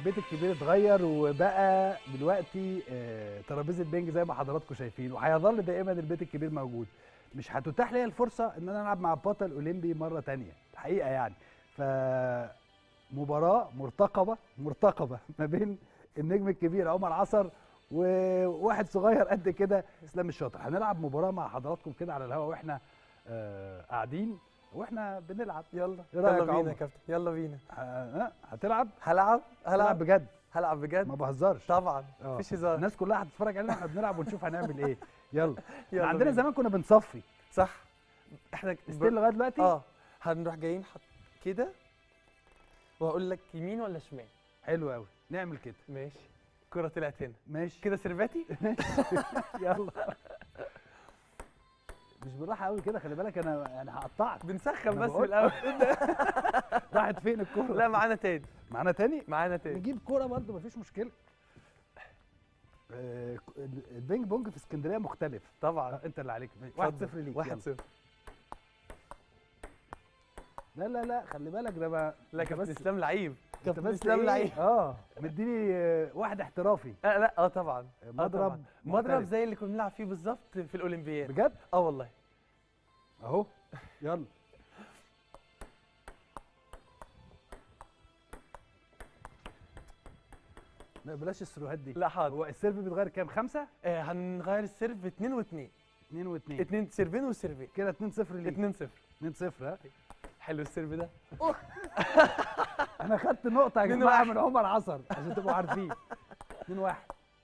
البيت الكبير اتغير وبقى دلوقتي ترابيزه بينج زي ما حضراتكم شايفين، وهيظل دائما البيت الكبير موجود. مش هتتاح لي الفرصه ان انا العب مع بطل اولمبي مره تانية الحقيقه يعني. فمباراه مرتقبه ما بين النجم الكبير عمر عصر وواحد صغير قد كده اسلام الشاطر. هنلعب مباراه مع حضراتكم كده على الهواء واحنا قاعدين واحنا بنلعب. يلا إيه رأيك يلا يا بينا عمر؟ يا كابتن، يلا بينا. هتلعب؟ هلعب هلعب بجد؟ هلعب بجد ما بهزرش طبعا، آه. مفيش هزار. الناس كلها هتتفرج علينا واحنا بنلعب ونشوف هنعمل ايه. يلا يلا عندنا بينا. زمان كنا بنصفي صح، احنا ستيل لغايه دلوقتي. هنروح جايين كده وهقول لك يمين ولا شمال. حلو قوي، نعمل كده. ماشي، الكرة طلعت هنا ماشي كده سيرفاتي. يلا مش بالراحه قوي كده، خلي بالك انا هقطعك. بنسخن أنا بس بقول. من الاول. راحت فين الكوره؟ لا معانا تاني، معانا تاني. معانا تاني. نجيب كوره برضه مفيش مشكله. البينج بونج في اسكندريه مختلف طبعا. انت اللي عليك. 1-0 ليك. 1-0. لا لا لا خلي بالك ده بقى. لا كابتن اسلام لعيب، انت كابتن بس اسلام إيه؟ لعيب. مديني واحد احترافي. لا طبعا. مضرب مضرب محترف. زي اللي كنا بنلعب فيه بالظبط في الاولمبياد. بجد؟ والله. اهو يلا. لا بلاش السروهات دي. لا حاضر. هو السيرف بيتغير كام؟ 5؟ هنغير السيرف 2 و2. 2 و2. 2 سيرفين وسيرفين. كده 2-0 ليك. 2-0. 2-0 ها. حلو السيرف ده. انا خدت نقطة يا جماعة من عمر عصر عشان تبقوا عارفين. 2-1.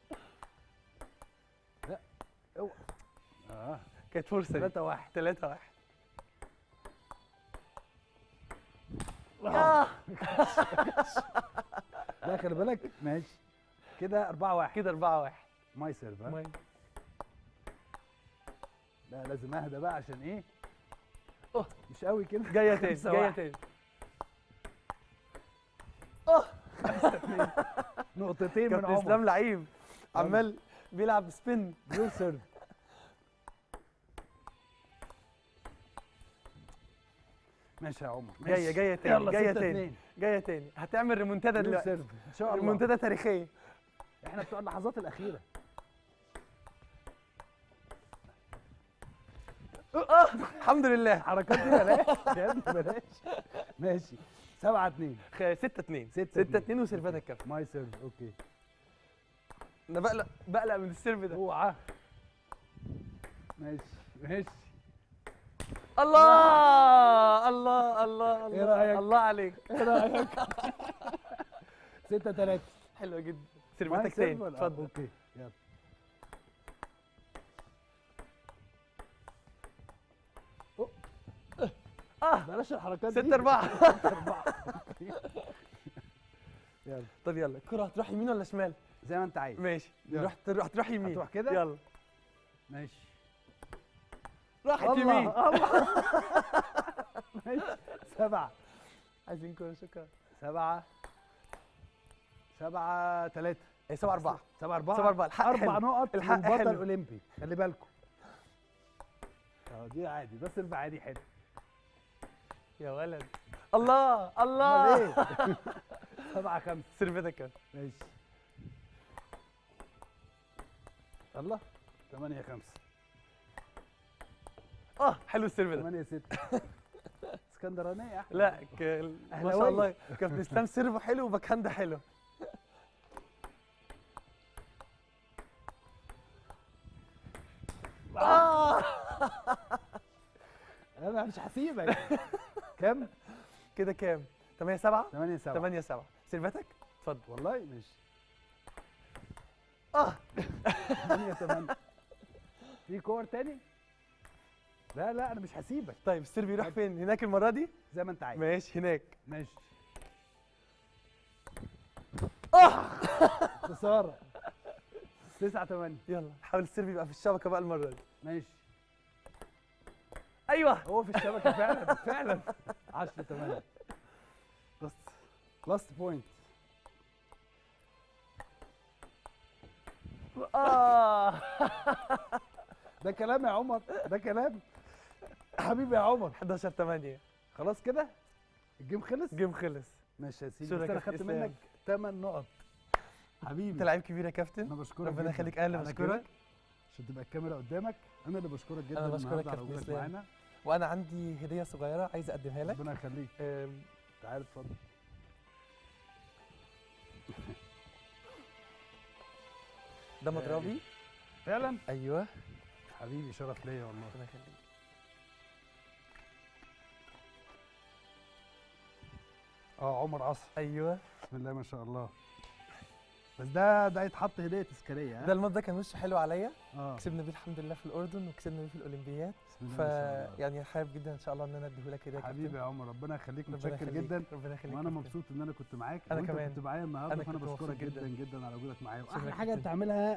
لا اوعى. كانت فرصة. 3-1. 3-1. لا خلي بالك. ماشي كده 4-1. كده 4-1. ماي سيرف ها. ماي. لا لازم اهدى بقى عشان ايه؟ مش قوي كده. جاية تاني، 5-1. جاية تاني. نقطتين من كابتن عمر. اسلام لعيب، عمال بيلعب سبين. يور سيرف. ماشي يا عمر. جاية تاني. يلا جاية 6-2. تاني. جاية تاني. هتعمل ريمونتادا يور دلوقتي. سيرف ان شاء الله. ريمونتادا تاريخية. احنا بتوع اللحظات الأخيرة. الحمد لله. الحركات دي بلاش يا ابني بلاش. ماشي 7-2. 6-2. 6-2 6-2 وسيرفات الكابتن. ماي سيرف. اوكي. انا بقلق من السيرف ده. اوعى. ماشي ماشي. الله الله الله إيه الله رأيك؟ الله عليك. ايه رايك؟ 6-3. حلوة جدا. ماي سيرفاتك سيرف تاني. ولا؟ اتفضل. اوكي يلا. بلاش الحركات دي. 6-4. 6-4. يلا طب يلا، الكرة هتروح يمين ولا شمال؟ زي ما انت عايز. ماشي. يلا. هتروح يمين. هتروح كده؟ يلا. ماشي. راحت الله يمين. الله. ماشي 7. عايزين كرة شكرا. 7-3. 7-4. 7-4. 7-4. الحق 4 حلو. نقط الحق للبطل حلو. الاولمبي. خلي بالكم. دي عادي، ده سيرف عادي حلو. يا ولد. الله امال الله. ايه؟ 7-5. سيرفتك كده. ماشي. الله. 8-5. حلو السيرف ده. 8-6. اسكندرانيه احلى. لا ما أهلاوية. شاء الله كابتن اسلام سيرفه حلو وباك هاند حلو. انا مش هسيبك. كام؟ كده كام؟ 8-7. 8-7. 8-7. سيرفتك اتفضل. والله ماشي. 8-8. في كور تاني؟ لا لا انا مش هسيبك. طيب السيرف يروح فين؟ هناك المرة دي؟ زي ما انت عايز. ماشي هناك. ماشي. خسارة. 9-8. يلا حاول السيرف يبقى في الشبكة بقى المرة دي. ماشي. ايوه. هو في الشبكة فعلا فعلا. 10-8. لاست بوينت. ده كلام يا عمر، ده كلام. حبيبي يا عمر. 11-8. خلاص كده الجيم خلص. جيم خلص. ماشي يا سيدي، شكرا بس انا يا كابتن خدت إسلام. منك 8 نقط حبيبي. انت لعيب كبير يا كابتن. انا بشكرك ربنا جداً يخليك. انا اللي على بشكرك. كده، عشان تبقى الكاميرا قدامك. انا اللي بشكرك جدا أنا بشكرك النهارده على كابتن وجودك إسلام. معانا. وانا عندي هديه صغيره عايز اقدمها لك. ربنا يخليك. أم، تعال اتفضل. ده مضربي. فعلا ايوه. حبيبي، شرف ليا والله. ربنا يخليك. عمر عصر. ايوه. بسم الله ما شاء الله. بس ده يتحط هديه تذكاريه. ده الماتش ده كان وشه حلو عليا. اه كسبنا بيه الحمد لله في الاردن وكسبنا بيه في الاولمبياد. بسم الله ما شاء الله. يعني حابب جدا ان شاء الله ان انا اديه لك هديه يا حبيبي كابتن. يا عمر، ربنا يخليك، ربنا متشكر يخليك. جدا. ربنا يخليك وانا كابتن. مبسوط ان انا كنت معاك. أنا وانت كمان. كنت معايا النهارده، أنا فانا كنت بشكرك مبسوط جدا جدا. جدا على وجودك معايا. شكرا واحلى حاجه كابتن. بتعملها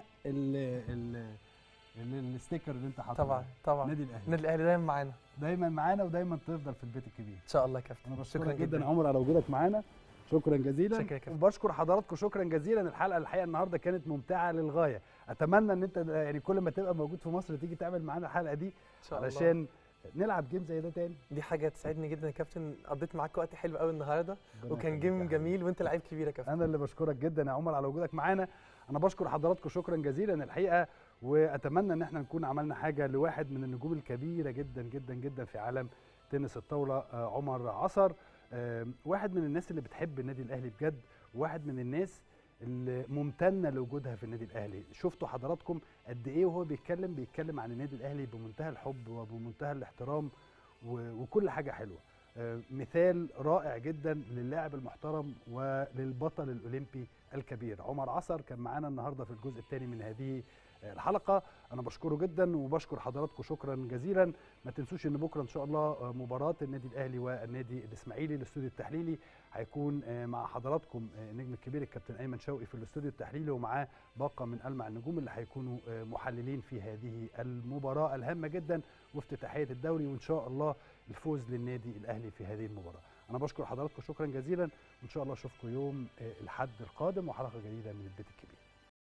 الستيكر اللي انت حاطه. طبعا طبعا. نادي الاهلي النادي الاهلي دايما معانا دايما معانا، ودايما تفضل في البيت الكبير. ان شاء الله يا كابتن. انا شكرا بشكرك جدا جدا. يا عمر على وجودك معانا. شكرا جزيلا. شكرا يا كابتن. وبشكر حضراتكم شكرا جزيلا. الحقيقه النهارده كانت ممتعه للغايه. اتمنى ان انت يعني كل ما تبقى موجود في مصر تيجي تعمل معانا الحلقه دي، ان شاء الله علشان نلعب جيم زي ده تاني. دي حاجه تسعدني جدا يا كابتن. قضيت معاك وقت حلو قوي النهارده ربنا وكان يخليك جيم يا جميل وانت لعيب كبير يا كابتن. انا اللي بشكرك جدا يا عمر على وجودك معانا. انا بشكر حضراتكم شكرا جزيلا الحقيقه، واتمنى ان احنا نكون عملنا حاجه لواحد من النجوم الكبيره جدا جدا جدا في عالم تنس الطاوله، عمر عصر. واحد من الناس اللي بتحب النادي الاهلي بجد، وواحد من الناس اللي ممتنه لوجودها في النادي الاهلي. شفتوا حضراتكم قد ايه وهو بيتكلم عن النادي الاهلي بمنتهى الحب وبمنتهى الاحترام وكل حاجه حلوه. مثال رائع جدا للاعب المحترم وللبطل الاولمبي الكبير. عمر عصر كان معانا النهارده في الجزء الثاني من هذه الحلقه. انا بشكره جدا وبشكر حضراتكم شكرا جزيلا. ما تنسوش ان بكره ان شاء الله مباراه النادي الاهلي والنادي الاسماعيلي. الاستوديو التحليلي هيكون مع حضراتكم النجم الكبير الكابتن ايمن شوقي في الاستوديو التحليلي، ومعاه باقه من ألمع النجوم اللي هيكونوا محللين في هذه المباراه الهامه جدا وافتتاحيه الدوري، وان شاء الله الفوز للنادي الاهلي في هذه المباراه. انا بشكر حضراتكم شكرا جزيلا، وان شاء الله اشوفكم يوم الاحد القادم وحلقه جديده من البيت الكبير.